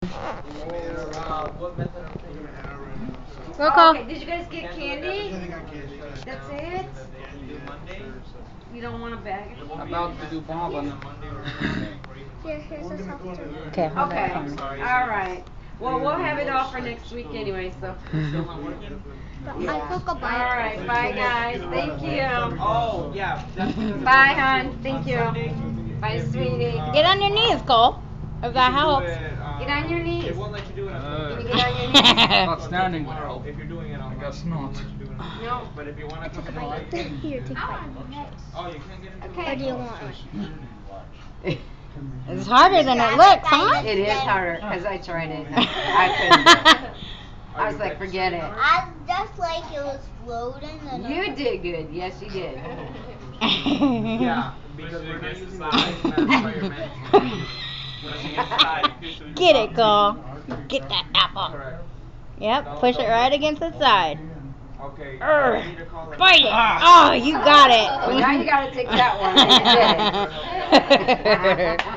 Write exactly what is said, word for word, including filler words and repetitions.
Roll call. Okay, did you guys get candy? That's it? You don't want a bag? About to do bomb on Here, here's a soft serve. Okay, alright. Well, we'll have it all for next week anyway, so. I took a bite. Alright, bye guys, thank you. Oh, yeah. Bye, hon, thank you. Bye, sweetie. Get on your knees, Cole. If that helps. Get on your knees. It won't let you do it. Can you get on your knees? Not standing would help. If you're doing it on I guess not. No. But if you want to Took a bite. Here, take a bite. Oh, you can't get into Okay. Or do you want one? It's harder than it looks, huh? It is harder, because I tried it. I couldn't. I was like, forget it. I just like it was floating. And You did good. Yes, you did. Yeah, because we're not using the ice mask for your management. Get it, Cole. Get that apple. Correct. Yep, push it right against the side. Okay. Urgh. I need to call it. Bite it. Oh, you got it. Well, now you gotta take that one. You did it.